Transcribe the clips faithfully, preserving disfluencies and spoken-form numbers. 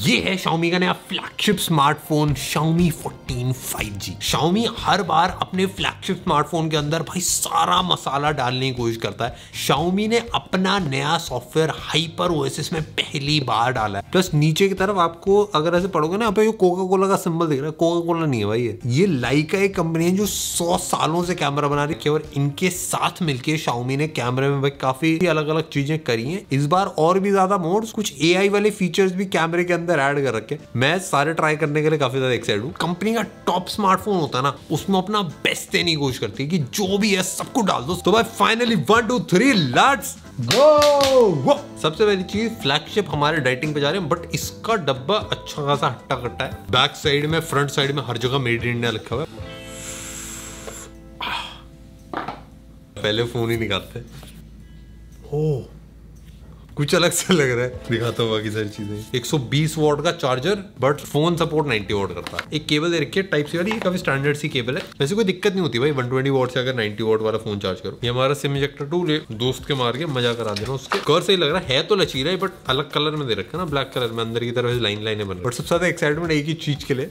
ये है Xiaomi का नया flagship smartphone Xiaomi fourteen five G. Xiaomi हर बार अपने फ्लैगशिप स्मार्टफोन के अंदर भाई सारा मसाला डालने की कोशिश करता है। Xiaomi ने अपना नया सॉफ्टवेयर हाइपर ओएसिस में पहली बार डाला है। प्लस नीचे की तरफ आपको अगर ऐसे पढ़ोगे ना, पे कोका कोला का सिंबल दिख रहा है, कोका कोला नहीं है भाई, ये ये लाइका एक कंपनी है जो सौ सालों से कैमरा बना रही है और इनके साथ मिलकर Xiaomi ने कैमरे में भाई काफी अलग अलग चीजें करी हैं। इस बार और भी ज्यादा मोड्स, कुछ एआई वाले फीचर्स भी कैमरे के अंदर ऐड कर रखे। मैं सारे ट्राई करने के लिए काफी ज्यादा एक्साइटेड हूँ। कंपनी का टॉप स्मार्टफोन होता है ना, उसमें अपना बेस्ट देने की कोशिश करती है कि जो भी है सबको डाल दो। तो भाई finally one two three let's go. सबसे पहली चीज, फ्लैगशिप हमारे डाइटिंग पे जा रहे हैं, बट इसका डब्बा अच्छा खासा हट्टा कट्टा है। बैक साइड में, फ्रंट साइड में हर जगह मेड इन इंडिया लिखा हुआ है। पहले फोन ही निकालते हैं। ओ कुछ अलग से लग रहा है, दिखाता हूँ बाकी सारी चीजें। एक सौ बीस वॉट का चार्जर, बट फोन सपोर्ट नब्बे वॉट करता है। एक केबल दे रखी है टाइप सी वाली, ये काफी स्टैंडर्ड सी केबल है। वैसे कोई दिक्कत नहीं होती भाई, एक सौ बीस वॉट से अगर नब्बे वॉट वाला फोन चार्ज करो। ये हमारा सिम इजेक्टर टूल, दोस्त के मार के मजा करा देना उसके। कलर सही लग रहा है, तो लचीला है, बट अलग कलर में दे रखा है ना, ब्लैक कलर में, अंदर की तरफ लाइन लाइनें बन। बट सबसे ज्यादा एक्साइटमेंट एक ही चीज के लिए,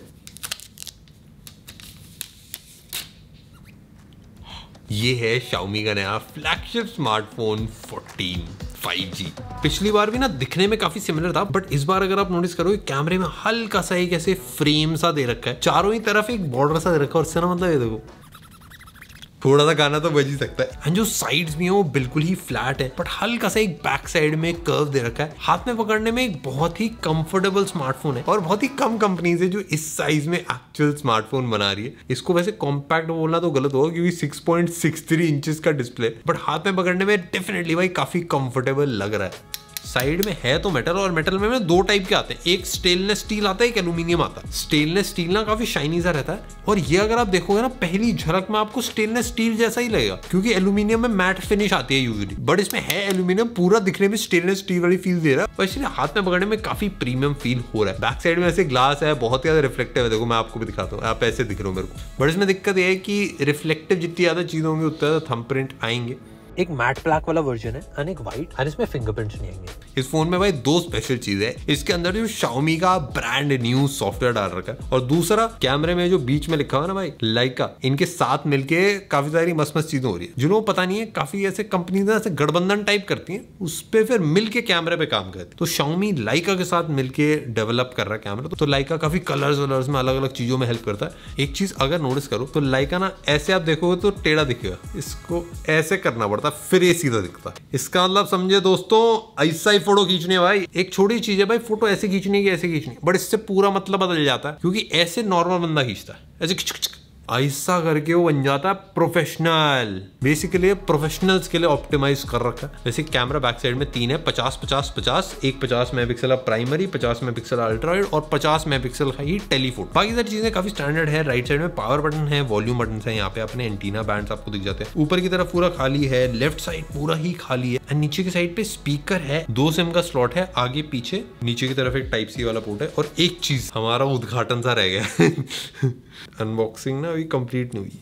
ये है Xiaomi का नया flagship smartphone fourteen five G. पिछली बार भी ना दिखने में काफी सिमिलर था, बट इस बार अगर आप नोटिस करो, कैमरे में हल्का सा एक ऐसे फ्रेम सा दे रखा है, चारों ही तरफ एक बॉर्डर सा दे रखा है। और इससे ना मतलब ये देखो थोड़ा सा गाना तो बज ही सकता है। एंड जो साइड्स भी हैं वो बिल्कुल ही फ्लैट है, बट हल्का सा एक बैक साइड में कर्व दे रखा है। हाथ में पकड़ने में एक बहुत ही कंफर्टेबल स्मार्टफोन है, और बहुत ही कम कंपनीज है जो इस साइज में एक्चुअल स्मार्टफोन बना रही है। इसको वैसे कॉम्पैक्ट बोलना तो गलत होगा, क्योंकि six point six three inches का डिस्प्ले, बट हाथ में पकड़ने में डेफिनेटली भाई काफी कंफर्टेबल लग रहा है। साइड में है तो मेटल, और मेटल में, में दो टाइप के आते हैं, एक स्टेनलेस स्टील आता है, एक एल्यूमिनियम आता है। स्टेनलेस स्टील ना काफी शाइनी सा रहता है, और ये अगर आप देखोगे ना पहली झलक में आपको स्टेनलेस स्टील जैसा ही लगेगा, क्योंकि एल्यूमिनियम में मैट फिनिश आती है यूजुअली, बट इसमें है एल्यूमिनियम, पूरा दिखने में स्टेनलेस स्टील वाली फील दे रहा है, और इसलिए हाथ में पकड़ने में काफी प्रीमियम फील हो रहा है। बैक साइड में ऐसे ग्लास है, बहुत ज्यादा रिफ्लेक्टिव है, देखो मैं आपको भी दिखाता हूँ, आप ऐसे दिख रहे हो मेरे को। बट इसमें दिक्कत यह है कि रिफ्लेक्टिव जितनी ज्यादा चीज होंगी उतना ज्यादा थंबप्रिंट आएंगे। एक मैट ब्लैक वाला वर्जन है और एक व्हाइट, और इसमें फिंगरप्रिंट्स नहीं आएंगे। इस फोन में भाई दो स्पेशल चीज है, इसके अंदर जो Xiaomi का ब्रांड न्यू सॉफ्टवेयर डाल रखा है, और दूसरा कैमरे में जो बीच में लिखा हुआ ना भाई लाइका, इनके साथ मिलके काफी सारी मस्त मस्त चीजें हो रही है। जिन्हों को पता नहीं है, काफी ऐसे कंपनी ऐसे गठबंधन टाइप करती है, उस पर फिर मिलके कैमरे पे काम करती है। तो Xiaomi लाइका के साथ मिलके डेवलप कर रहा है कैमरा। तो लाइका काफी कलर्स वलर्स में अलग अलग चीजों में हेल्प करता है। एक चीज अगर नोटिस करो तो लाइका ना ऐसे आप देखोगे तो टेढ़ा दिखेगा, इसको ऐसे करना पड़ता है, फिर ये सीधा दिखता है। इसका मतलब समझे दोस्तों, ऐसा ही फोटो खींचने भाई, एक छोटी चीज है भाई, फोटो ऐसे खींचने की ऐसे खींचनी, बट इससे पूरा मतलब बदल जाता है, क्योंकि ऐसे नॉर्मल बंदा खींचता है, ऐसे खिच खिच ऐसा करके वो बन जाता है प्रोफेशनल। बेसिकली प्रोफेशनल्स के लिए ऑप्टिमाइज कर रखा है। वैसे कैमरा बैक साइड में तीन है, पचास पचास पचास, एक पचास मेगापिक्सल प्राइमरी, पचास मेगापिक्सल अल्ट्रा वाइड, और पचास मेगापिक्सल ही टेलीफोटो। बाकी सारी चीजें काफी स्टैंडर्ड है। राइट साइड में पावर बटन है, वॉल्यूम बटन है, यहाँ पे अपने एंटीना बैंड्स आपको दिख जाते हैं। ऊपर की तरफ पूरा खाली है, लेफ्ट साइड पूरा ही खाली है, एंड नीचे की साइड पे स्पीकर है, दो सिम का स्लॉट है, आगे पीछे। नीचे की तरफ एक टाइप सी वाला पोर्ट है, और एक चीज हमारा उद्घाटन सा रह गया अनबॉक्सिंग ना अभी कंप्लीट नहीं हुई।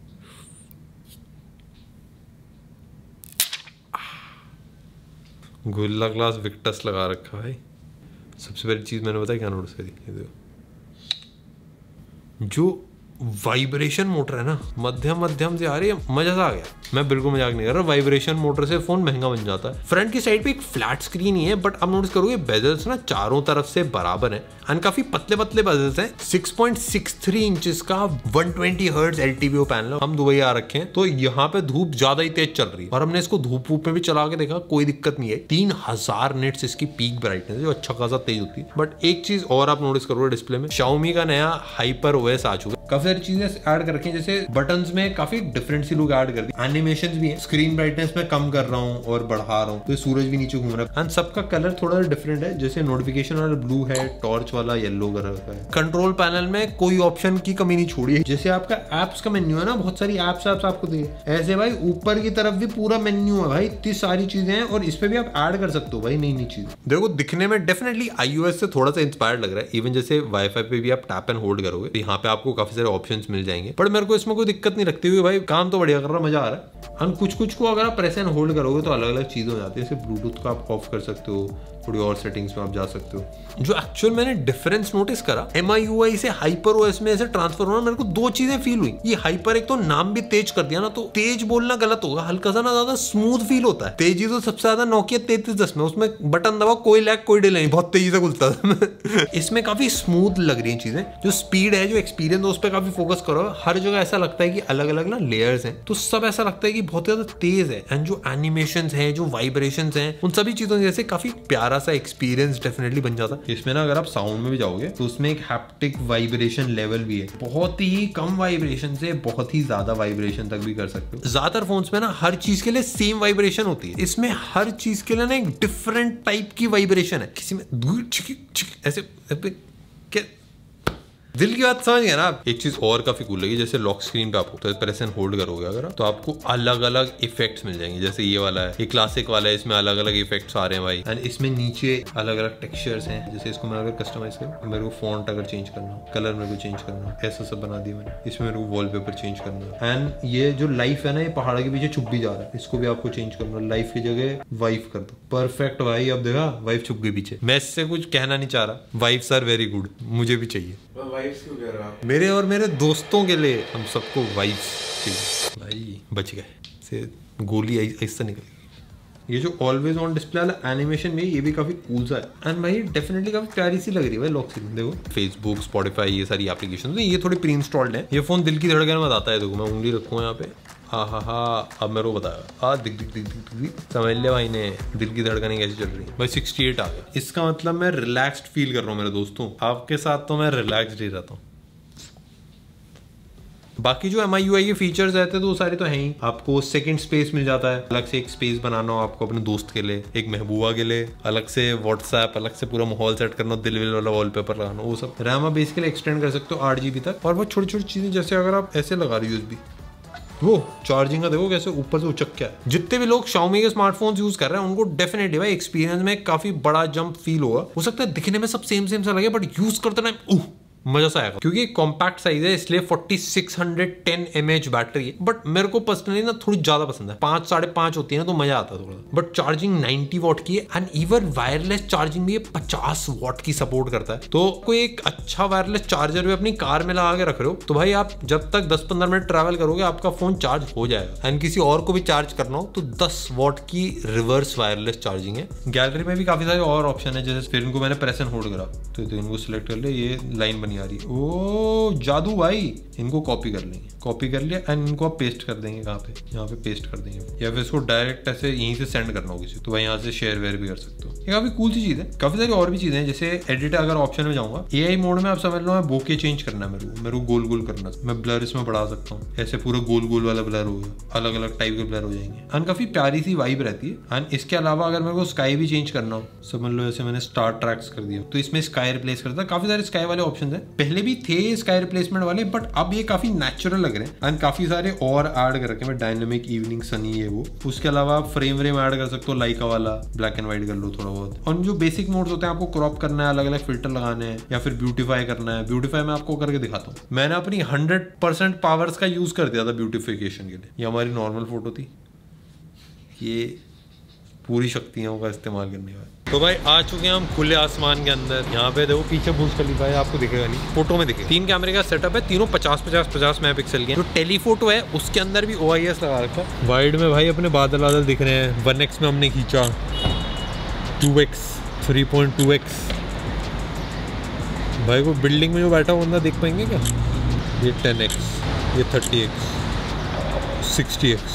गोरिल्ला ग्लास विक्टस लगा रखा है भाई। सबसे पहली चीज मैंने बताया क्या नोटिस करी, ये देखो जो वाइब्रेशन मोटर है ना, मध्यम मध्यम से आ रही है, मजा सा आ गया। मैं बिल्कुल मजाक नहीं कर रहा, वाइब्रेशन मोटर से फोन महंगा बन जाता है। फ्रंट की साइड पे एक फ्लैट स्क्रीन ही है, बट अब नोटिस करोगे बेजल्स ना चारों तरफ से बराबर है, एंड काफी पतले पतले बेजल्स हैं। Six point six three inches का one twenty hertz LTPO panel. हम दुबई आ रखे हैं, तो यहाँ पे धूप ज्यादा ही तेज चल रही है, और हमने इसको धूप वूप में भी चला के देखा, कोई दिक्कत नहीं है। तीन हजार निट्स इसकी पीक ब्राइटनेस है, जो अच्छा खासा तेज होती है। बट एक चीज और आप नोटिस करोगे डिस्प्ले में, Xiaomi का नया हाइपर ओएस आ चुका है। काफी सारी चीजें ऐड कर रखी हैं, जैसे बटन्स में काफी डिफरेंट सी लुक ऐड कर दी, एनिमेशंस भी है, स्क्रीन ब्राइटनेस में कम कर रहा हूँ और बढ़ा रहा हूँ, तो सूरज भी नीचे घूम रहा है, एंड सबका कलर थोड़ा डिफरेंट है, जैसे नोटिफिकेशन वाला ब्लू है, टॉर्च वाला येलो कलर का है। कंट्रोल पैनल में कोई ऑप्शन की कमी नहीं छोड़ी है, जैसे आपका एप्स का मेन्यू है ना, बहुत सारी एप्स एप्स आपको दी ऐसे भाई, ऊपर की तरफ भी पूरा मेन्यू है भाई, इतनी सारी चीजें हैं, और इस पे भी आप ऐड कर सकते हो भाई नई नई चीज। देखो दिखने में डेफिनेटली आईओएस से थोड़ा सा इंस्पायर्ड लग रहा है, इवन जैसे वाईफाई पे भी आप टैप एंड होल्ड करोगे, यहाँ पे आपको काफी सारे ऑप्शंस मिल जाएंगे। पर मेरे को इसमें कोई दिक्कत नहीं लगती हुई, भाई काम तो बढ़िया कर रहा, मजा आ रहा है। हम कुछ कुछ को अगर आप प्रेस एंड होल्ड करोगे तो अलग अलग चीजें हो जाती है, जैसे ब्लूटूथ को आप ऑफ कर सकते हो, थोड़ी और सेटिंग्स में आप जा सकते हो। जो एक्चुअल मैंने डिफरेंस नोटिस करा एम आई यू आई से हाइपर ओएस में ऐसे ट्रांसफर होना, मेरे को दो चीजें फील हुई। ये हाइपर एक तो नाम भी तेज कर दिया ना, तो तेज बोलना गलत होगा, हल्का सा ना ज्यादा स्मूथ फील होता है। तेजी तो सबसे ज्यादा नोकिया तैतीस दस में, उसमें बटन दबाओ कोई लैग कोई डिले नहीं, बहुत तेजी से खुलता था। इसमें काफी स्मूथ लग रही है चीजें। जो स्पीड है, जो एक्सपीरियंस है, उस पर काफी फोकस करो। हर जगह ऐसा लगता है कि अलग अलग ना लेयर्स हैं, तो सब ऐसा लगता है कि बहुत ज्यादा तेज है। एंड जो एनिमेशंस हैं, जो वाइब्रेशंस हैं, उन सभी चीजों की वजह से काफी प्यारा सा एक्सपीरियंस डेफिनेटली बन जाता है। इसमें ना अगर आप साउंड में भी जाओगे तो उसमें एक हैप्टिक वाइब्रेशन लेवल भी है। बहुत ही कम वाइब्रेशन से बहुत ही ज्यादा वाइब्रेशन तक भी कर सकते हो। ज्यादातर फोन्स में ना हर चीज के लिए सेम वाइब्रेशन होती है, इसमें हर चीज के लिए ना एक डिफरेंट टाइप की वाइब्रेशन है। किसी में ऐसे क्या दिल की बात समझ गया ना आप। एक चीज और काफी कूल लगी, जैसे लॉक स्क्रीन पे आपको तो प्रेस एंड होल्ड करोगे अगर तो आपको अलग अलग इफेक्ट्स मिल जाएंगे। जैसे ये वाला है, ये क्लासिक वाला है, इसमें अलग अलग इफेक्ट्स आ रहे हैं भाई। एंड इसमें नीचे अलग अलग टेक्सचर्स हैं। जैसे इसको मैं अगर कस्टमाइज करूँ, मेरे को फॉन्ट अगर चेंज करना हो, कलर मेरे को चेंज करना हो, ऐसा सब बना दिया मैंने। इसमें मेरे को वॉलपेपर चेंज करना है। एंड ये जो लाइफ है ना, ये पहाड़ के पीछे छुप भी जा रहा है, इसको भी आपको चेंज करना है। लाइफ की जगह वाइफ कर दो, परफेक्ट भाई। अब देखा वाइफ छुप गई पीछे। मैं इससे कुछ कहना नहीं चाह रहा, वाइफ्स आर वेरी गुड, मुझे भी चाहिए। वाइफ्स क्यों कह रहे हो आप? मेरे और मेरे दोस्तों के लिए हम सबको वाइफ्स चाहिए। भाई बच गए, से गोली ऐसा निकल। ये जो ऑलवेज ऑन डिस्प्ले वाला एनिमेशन में, ये भी काफी कूल सा है। एंड भाई डेफिनेटली काफी प्यारी सी लग रही है भाई लॉक स्क्रीन। देखो फेसबुक, स्पॉटिफाई, ये सारी एप्लीकेशन ये थोड़ी प्री इंस्टॉल्ड है। ये फोन दिल की धड़कन में बताता है। देखो मैं उंगली रखूंगा यहाँ पे, हाँ हाँ हाँ, अब मेरे को बताया। हाँ दिख दिख दिख दिख दिख समझ लिया भाई ने दिल की धड़कनें कैसे चल रही है भाई। सिक्सटी एट आ गया, इसका मतलब मैं रिलैक्स्ड फील कर रहा हूँ मेरे दोस्तों। आपके साथ तो मैं रिलैक्स्ड ही रहता हूँ। बाकी जो एम आई यू आई के फीचर्स रहते हैं तो वो सारे तो हैं ही। आपको सेकंड स्पेस मिल जाता है, अलग से एक स्पेस बनाना हो आपको अपने दोस्त के लिए, एक महबूबा के लिए अलग से व्हाट्सएप, अलग से पूरा माहौल सेट करना, दिल विल वाला वॉलपेपर लगाना, वो सब। रैम आप बेसिकली एक्सटेंड कर सकते हो आठ जीबी तक। और बहुत छोटी छोटी चीजें, जैसे अगर आप ऐसे लगा रही हो यूएसबी, वो चार्जिंग का देखो कैसे ऊपर से उचक क्या है। जितने भी लोग Xiaomi के स्मार्टफोन्स यूज कर रहे हैं उनको डेफिनेटली भाई एक्सपीरियंस में काफी बड़ा जंप फील होगा। हो सकता है दिखने में सब सेम सेम सा लगे, बट यूज करते टाइम उह मजा सा आएगा, क्योंकि कॉम्पैक्ट साइज है, इसलिए forty six hundred ten M H battery है। बट मेरे को पर्सनली ना थोड़ी ज्यादा पसंद है, पांच साढ़े पांच होती है ना तो मजा आता है थोड़ा। बट चार्जिंग नाइंटी वॉट की है। एंड इवन वायरलेस चार्जिंग भी पचास वॉट की सपोर्ट करता है। तो कोई एक अच्छा वायरलेस चार्जर भी अपनी कार में लगा के रख रहे हो तो भाई आप जब तक दस पंद्रह मिनट ट्रैवल करोगे आपका फोन चार्ज हो जाएगा। एंड किसी और को भी चार्ज करना हो तो दस वॉट की रिवर्स वायरलेस चार्जिंग है। गैलरी में भी काफी सारे और ऑप्शन है, जैसे फिर इनको मैंने प्रेस एंड होल्ड करा तो इनको सिलेक्ट कर लिया, ये लाइन बनी आ रही है। ओ जादू भाई, इनको कॉपी कर लेंगे, कॉपी कर लिया एंड इनको आप पेस्ट कर देंगे कहाँ पे, यहाँ पे पेस्ट कर देंगे। या फिर इसको डायरेक्ट ऐसे यहीं से सेंड करना हो किसी तो भाई यहाँ से शेयर वेयर भी कर सकते हो। ये काफी कूल सी चीज है। काफी सारी और भी चीजें हैं, जैसे एडिट अगर ऑप्शन में जाऊंगा, एआई मोड में आप समझ लो मैं बोके चेंज करना है मेरे को, मेरे को गोल गोल करना, मैं ब्लर इसमें बढ़ा सकता हूँ, ऐसे पूरा गोल गोल वाला ब्लर होगा, अलग अलग टाइप के ब्लर हो जाएंगे। एंड काफी प्यारी सी वाइब रहती है। एंड इसके अलावा अगर मेरे को स्काई भी चेंज करना हो, समझ लो जैसे मैंने स्टार ट्रैक्स कर दिया तो इसमें स्काई रिप्लेस करता है। काफी सारे स्काई वाले ऑप्शन है, पहले भी थे स्काई रिप्लेसमेंट वाले, बट अब ये काफी नेचुरल लग रहे हैं। एंड काफी सारे और ऐड कर रखे हैं, डायनेमिक इवनिंग सनी है वो। उसके अलावा आप फ्रेम व्रेम ऐड कर सकते हो, लाइका वाला ब्लैक एंड व्हाइट कर लो थोड़ा बहुत। और जो बेसिक मोड्स होते हैं आपको क्रॉप करना है, अलग अलग फिल्टर लगाने हैं या फिर ब्यूटीफाई करना है। ब्यूटीफाई मैं आपको करके दिखाता हूँ। मैंने अपनी हंड्रेड परसेंट पावर्स का यूज कर दिया था ब्यूटिफिकेशन के लिए। ये हमारी नॉर्मल फोटो थी, ये पूरी शक्तियों का इस्तेमाल करने का। तो भाई आ चुके हैं हम खुले आसमान के अंदर। यहाँ पे देखो पीछे बुर्ज खलीफा है, आपको दिखेगा नहीं, फोटो में दिखेगा। तीन कैमरे का सेटअप है, तीनों पचास पचास पचास मेगापिक्सल के। जो टेलीफोटो है उसके अंदर भी ओ आई एस लगा रखा है। वाइड में भाई अपने बादल बादल दिख रहे हैं। वन एक्स में हमने खींचा, two X, three point two X. भाई को बिल्डिंग में जो बैठा हुआ बंदा देख पाएंगे क्या? ये टेन एक्स, ये थर्टी एक्स, सिक्सटी एक्स।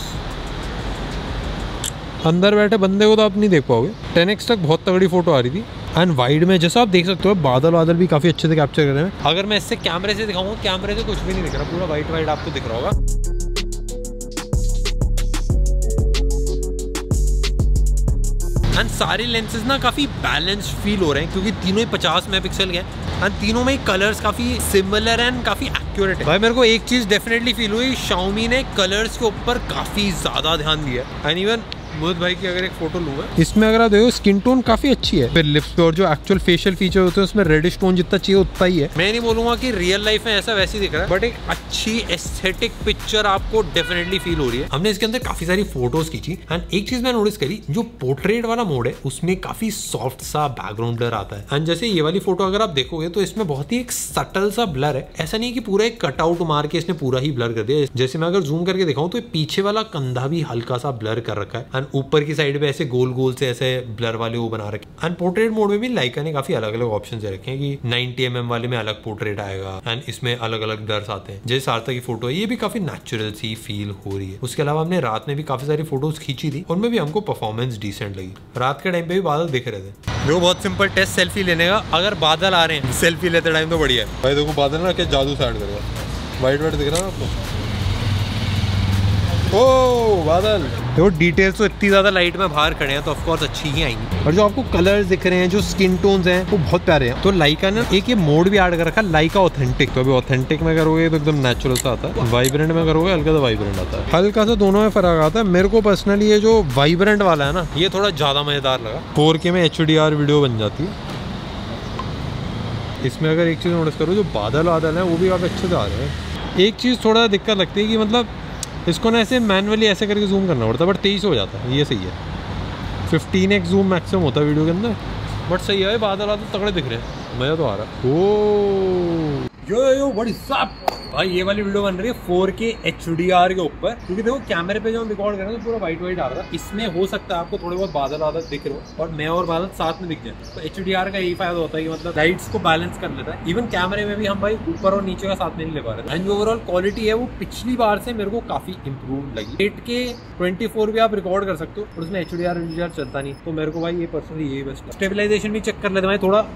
अंदर बैठे बंदे को तो आप नहीं देख पाओगे। टेन एक्स तक बहुत तगड़ी फोटो आ रही थी। एंड वाइड में जैसा आप देख सकते हो बादल बादल भी काफी अच्छे से कैप्चर कर रहे हैं। अगर मैं इससे कैमरे से दिखाऊंगा, कैमरे से कुछ भी नहीं दिख रहा, पूरा वाइट वाइट आपको दिख रहा होगा। एंड सारे लेंसेज ना काफी बैलेंस्ड फील हो रहे हैं, क्योंकि तीनों ही पचास मेगापिक्सल के हैं। एंड तीनों में कलर्स काफी सिमिलर एंड काफी एक्यूरेट है। भाई मेरे को एक चीज डेफिनेटली फील हुई, Xiaomi ने कलर्स के ऊपर काफी ज्यादा ध्यान दिया। एंड इवन मोहित भाई की अगर एक फोटो लूंगा, इसमें अगर आप देखो स्किन टोन काफी अच्छी है, फिर लिप्स पे और जो एक्चुअल फेशियल फीचर होते हैं उसमें रेडिश टोन जितना चाहिए उतना ही है। मैं नहीं बोलूंगा कि रियल लाइफ में ऐसा वैसे दिख रहा है, बट एक अच्छी एस्थेटिक पिक्चर आपको डेफिनेटली फील हो रही है। हमने इसके अंदर काफी सारी फोटोज खींची एंड एक चीज मैं नोटिस करी, जो पोर्ट्रेट वाला मोड है उसमें काफी सॉफ्ट सा बैकग्राउंड ब्लर आता है। एंड जैसे ये वाली फोटो अगर आप देखोगे तो इसमें बहुत ही एक सटल सा ब्लर है, ऐसा नहीं कि पूरा एक कटआउट मार के इसने पूरा ही ब्लर कर दिया। जैसे मैं अगर जूम करके दिखाऊं तो पीछे वाला कंधा भी हल्का सा ब्लर कर रखा है एंड ऊपर की साइड पे ऐसे गोल गोल से ऐसे ब्लर वाले वो बना रखे। एंड पोर्ट्रेट मोड में भी लाइका ने काफी अलग अलग ऑप्शन दे रखे हैं कि नाइनटी एम एम वाले में अलग पोर्ट्रेट आएगा एंड इसमें अलग अलग ब्लर्स आते हैं। जैसे सार्थक की फोटो है, ये भी काफी नेचुरल सी फील हो रही है। उसके अलावा हमने रात में भी काफी सारी फोटोज खींची थी, उनमें भी हमको परफॉर्मेंस डिसेंट लगी। रात के टाइम पे भी बादल दिख रहे थे। देखो बहुत सिंपल टेस्ट सेल्फी लेने का, अगर बादल आ रहे हैं सेल्फी लेते टाइम तो बढ़िया है भाई। देखो बादल ना क्या जादू साइड करेगा, वाइट वाइट दिख रहा है आपको। ओ बादल देखो, डिटेल्स तो इतनी ज्यादा लाइट में बाहर खड़े हैं तो ऑफ कोर्स अच्छी ही आएंगी। और जो आपको कलर्स दिख रहे हैं, जो स्किन टोन्स हैं वो बहुत प्यारे हैं। तो लाइका ने एक ये मोड भी ऐड कर रखा है, लाइका ऑथेंटिक। तो अभी ऑथेंटिक में करोगे तो एकदम नेचुरल सा आता है, वाइब्रेंट में करोगे हल्का सा वाइब्रेंट आता है। हल्का सा दोनों में फर्क आता है। मेरे को पर्सनली ये जो वाइब्रेंट वाला है ना, ये थोड़ा ज्यादा मजेदार लगा। फोर के में एच डी आर वीडियो बन जाती है इसमें। अगर एक चीज नोटिस करो, जो बादल वादल है वो भी काफी अच्छे से आ रहे हैं। एक चीज थोड़ा दिक्कत लगती है कि मतलब इसको ना ऐसे मैनुअली ऐसे करके जूम करना पड़ता है, बट तेईस हो जाता है, ये सही है। फिफ्टीन एक्स जूम मैक्सिमम होता है वीडियो के अंदर, बट सही है। बादल वादल तगड़े दिख रहे हैं, मजा तो आ रहा है। Oh yo yo what is up भाई, ये वाली वीडियो बन रही है फोर के एच डी आर के ऊपर, क्योंकि देखो कैमरे पे जो हम रिकॉर्ड कर रहे हैं तो पूरा व्हाइट व्हाइट आ रहा था। इसमें हो सकता है आपको थोड़े बहुत बादल वादल दिख रहे हो और मैं और बादल साथ में दिख जाए। तो एच डी आर का यही फायदा होता है कि मतलब लाइट्स को बैलेंस कर लेता है। इवन कैमरे में भी हम भाई ऊपर और नीचे का साथ में नहीं ले पा रहे थे। एंड जो ओवरऑल क्वालिटी है वो पिछली बार से मेरे को काफी इंप्रूव लगी। एट के ट्वेंटी फोर भी आप रिकॉर्ड कर सकते हो और उसमें H D R H D R चलता नहीं, तो मेरे को भाई ये पर्सनली यही बेस्ट। स्टेबिलाईजेशन भी चेक कर लेते भाई थोड़ा,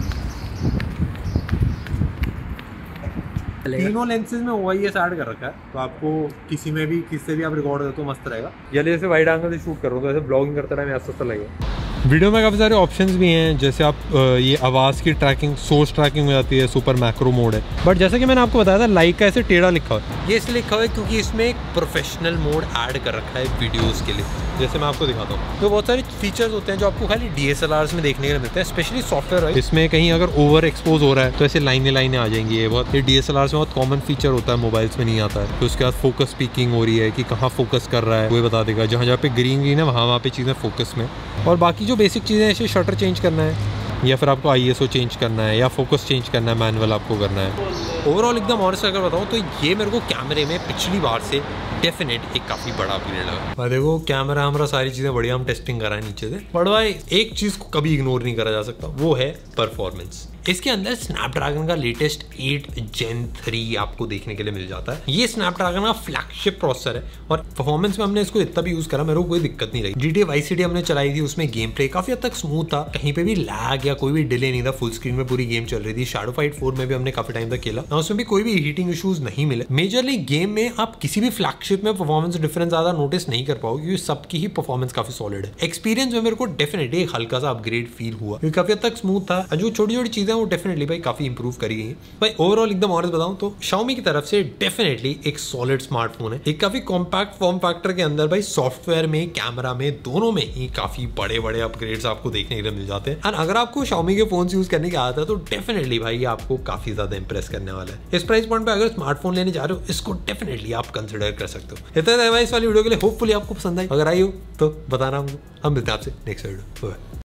तीनों लेंसेज में ओ आई एस ऐड कर रखा है, तो आपको किसी में भी किससे भी आप रिकॉर्ड करते हो मस्त रहेगा। या जैसे वाइड एंगल से शूट करो तो ऐसे ब्लॉगिंग करते टाइम ऐसा लगेगा। वीडियो में काफ़ी सारे ऑप्शंस भी हैं, जैसे आप ये आवाज़ की ट्रैकिंग, सोर्स ट्रैकिंग हो जाती है, सुपर मैक्रो मोड है। बट जैसे कि मैंने आपको बताया था, लाइका ऐसे टेढ़ा लिखा हुआ है। ये इसलिए लिखा हुआ है क्योंकि इसमें एक प्रोफेशनल मोड ऐड कर रखा है वीडियोस के लिए। जैसे मैं आपको दिखाता हूँ, तो बहुत सारे फीचर्स होते हैं जो आपको खाली डी एस एल आर में देखने के लिए मिलते हैं, स्पेशली सॉफ्टवेयर। इसमें कहीं अगर ओवर एक्सपोज हो रहा है तो ऐसे लाइनें लाइनें आ जाएंगी। ये बहुत ये डी एस एल आर में बहुत कॉमन फीचर होता है, मोबाइल्स में नहीं आता है। तो उसके बाद फोकस स्पीकिंग हो रही है कि कहाँ फोकस कर रहा है वो बता देगा। जहाँ जहाँ पे ग्रीन ग्रीन है वहाँ वहाँ पे चीज़ें फोकस में। और बाकी जो बेसिक चीज़ें ऐसे शटर चेंज करना है, या फिर आपको आई एस ओ चेंज करना है, या फोकस चेंज करना है, मैनुअल आपको करना है। ओवरऑल एकदम ऑनेस्ट अगर बताऊँ तो ये मेरे को कैमरे में पिछली बार से डेफिनेट एक काफी बड़ा अपग्रेड लगा। भाई देखो कैमरा हमारा सारी चीजें बढ़िया हम टेस्टिंग करा है नीचे से, बट भाई एक चीज को कभी इग्नोर नहीं करा जा सकता, वो है परफॉर्मेंस। इसके अंदर स्नैपड्रैगन का लेटेस्ट एट जेन थ्री आपको देखने के लिए मिल जाता है। ये स्नैपड्रैगन का फ्लैगशिप प्रोसेसर है और परफॉर्मेंस में हमने इसको इतना भी यूज करा, मेरे को कोई दिक्कत नहीं लगी। जीटीए वाई सिटी हमने चलाई थी, उसमें गेम प्ले काफी हद तक स्मूथ था, कहीं पे भी लैग या कोई भी डिले नहीं था, फुल स्क्रीन में पूरी गेम चल रही थी। शैडो फाइट फोर में भी हमने काफी टाइम तक खेला, उसमें भी कोई भी हीटिंग इश्यूज नहीं मिले। मेजरली गेम में आप किसी भी फ्लैगशिप में परफॉर्मेंस डिफरेंस ज्यादा नोटिस नहीं कर पाओगे क्योंकि सबकी ही परफॉर्मेंस काफी सॉलिड है। एक्सपीरियंस में मेरे को डेफिनेटली एक हल्का सा अपग्रेड फील हुआ, क्योंकि काफी हद तक स्मूथ था। जो छोटी छोटी चीजें वो डेफिनेटली भाई काफी इंप्रूव करी गई है। भाई ओवरऑल एकदम ऑनेस्ट बताऊं तो Xiaomi की तरफ से डेफिनेटली एक सॉलिड स्मार्टफोन है। एक काफी कॉम्पैक्ट फॉर्म फैक्टर के अंदर भाई सॉफ्टवेयर में, कैमरा में, दोनों में ही काफी बड़े बड़े अपग्रेड्स आपको देखने के लिए मिल जाते हैं। एंड अगर आपको Xiaomi के फोन यूज करने की आदत है तो डेफिनेटली भाई आपको काफी ज्यादा इंप्रेस करने वाला है। इस प्राइस पॉइंट पे अगर स्मार्टफोन लेने जा रहे हो, इसको डेफिनेटली आप कंसिडर कर सकते हो। इतना था इस वाली वीडियो के लिए, होपफुली आपको पसंद आई। अगर आई हो तो बताना, हम मिलते हैं आपसे नेक्स्ट वीडियो।